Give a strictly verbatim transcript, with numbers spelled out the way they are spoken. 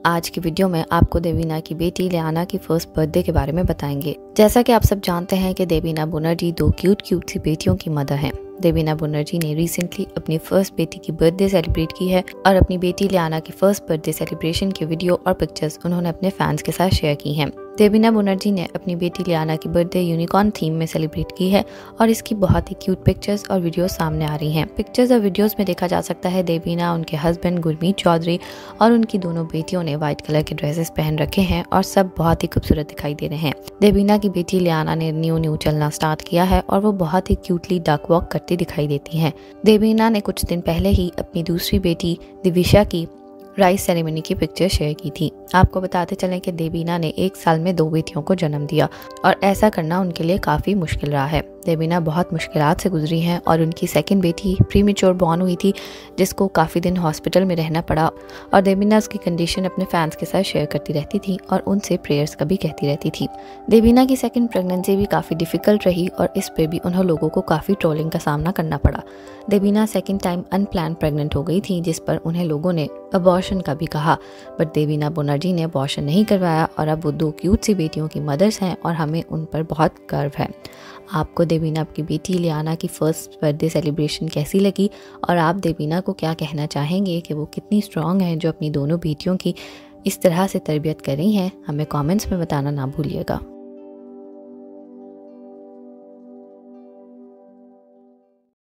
आज की वीडियो में आपको देवीना की बेटी लियाना की फर्स्ट बर्थडे के बारे में बताएंगे। जैसा कि आप सब जानते हैं कि देवीना बनर्जी दो क्यूट क्यूट सी बेटियों की मदर हैं। देवीना बनर्जी ने रिसेंटली अपनी फर्स्ट बेटी की बर्थडे सेलिब्रेट की है और अपनी बेटी लियाना की फर्स्ट बर्थडे सेलिब्रेशन की वीडियो और पिक्चर्स उन्होंने अपने फैंस के साथ शेयर की हैं। देवीना बनर्जी ने अपनी बेटी लियाना की बर्थडे यूनिकॉर्न थीम में सेलिब्रेट की है और इसकी बहुत ही क्यूट पिक्चर्स और वीडियोस सामने आ रही हैं। पिक्चर्स और वीडियोस में देखा जा सकता है देवीना, उनके हस्बैंड गुरमीत चौधरी और उनकी दोनों बेटियों ने व्हाइट कलर के ड्रेसेस पहन रखे हैं और सब बहुत ही खूबसूरत दिखाई दे रहे हैं। देवीना की बेटी लियाना ने न्यू न्यू चलना स्टार्ट किया है और वो बहुत ही क्यूटली डक वॉक करती दिखाई देती हैं। देवीना ने कुछ दिन पहले ही अपनी दूसरी बेटी दिविशा की राइस सेरेमनी की पिक्चर शेयर की थी। आपको बताते चलें कि देवीना ने एक साल में दो बेटियों को जन्म दिया और ऐसा करना उनके लिए काफ़ी मुश्किल रहा है। देवीना बहुत मुश्किलात से गुजरी हैं और उनकी सेकंड बेटी प्रीमेच्योर बॉर्न हुई थी, जिसको काफ़ी दिन हॉस्पिटल में रहना पड़ा और देवीना उसकी कंडीशन अपने फैंस के साथ शेयर करती रहती थी और उनसे प्रेयर्स का भी कहती रहती थी। देवीना की सेकंड प्रेगनेंसी भी काफ़ी डिफिकल्ट रही और इस पे भी उन्हें लोगों को काफ़ी ट्रोलिंग का सामना करना पड़ा। Devina second time unplanned pregnant हो गई थी, जिस पर उन्हें लोगों ने अबॉर्शन का भी कहा, बट देवीना बनर्जी ने अबॉर्शन नहीं करवाया और अब वो दो क्यूट सी बेटियों की मदर्स हैं और हमें उन पर बहुत गर्व है। आपको देवीना की बेटी लियाना की फर्स्ट बर्थडे सेलिब्रेशन कैसी लगी और आप देवीना को क्या कहना चाहेंगे कि वो कितनी स्ट्रॉन्ग है जो अपनी दोनों बेटियों की इस तरह से तरबियत कर रही हैं? हमें कमेंट्स में बताना ना भूलिएगा।